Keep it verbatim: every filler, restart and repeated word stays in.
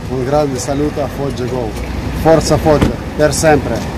Un grande saluto a Foggia Go. Forza Foggia, per sempre!